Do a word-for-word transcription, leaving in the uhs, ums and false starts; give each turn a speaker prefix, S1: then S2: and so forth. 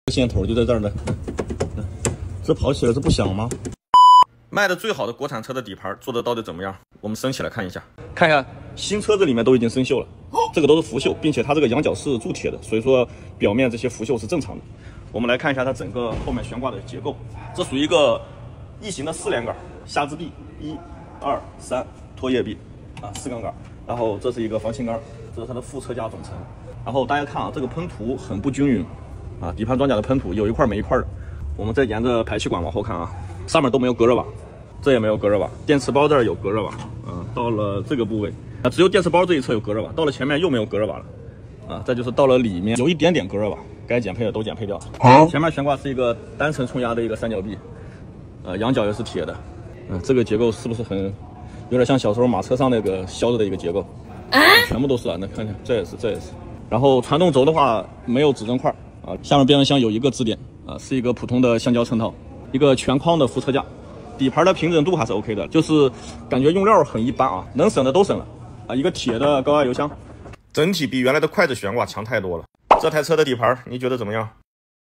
S1: 线头就在这儿呢，这跑起来这不响吗？卖的最好的国产车的底盘做的到底怎么样？我们升起来看一下，看一下新车子里面都已经生锈了，这个都是浮锈，并且它这个羊角是铸铁的，所以说表面这些浮锈是正常的。我们来看一下它整个后面悬挂的结构，这属于一个异形的四连杆下支臂，一、二、三拖曳臂啊，四杠杆，然后这是一个防倾杆，这是它的副车架总成。然后大家看啊，这个喷涂很不均匀啊，底盘装甲的喷涂有一块没一块的。我们再沿着排气管往后看啊，上面都没有隔热瓦，这也没有隔热瓦，电池包这儿有隔热瓦啊，到了这个部位啊，只有电池包这一侧有隔热瓦，到了前面又没有隔热瓦了啊，再就是到了里面有一点点隔热瓦，该减配的都减配掉。好，前面悬挂是一个单层冲压的一个三角臂，呃，羊角也是铁的，嗯、呃，这个结构是不是很有点像小时候马车上那个削的一个结构？啊，全部都是啊，那看看这也是，这也是。然后传动轴的话没有指针块啊，下面变速箱有一个支点。啊，是一个普通的橡胶衬套，一个全框的副车架，底盘的平整度还是 OK 的，就是感觉用料很一般啊，能省的都省了啊。一个铁的高压油箱，整体比原来的筷子悬挂强太多了。这台车的底盘你觉得怎么样？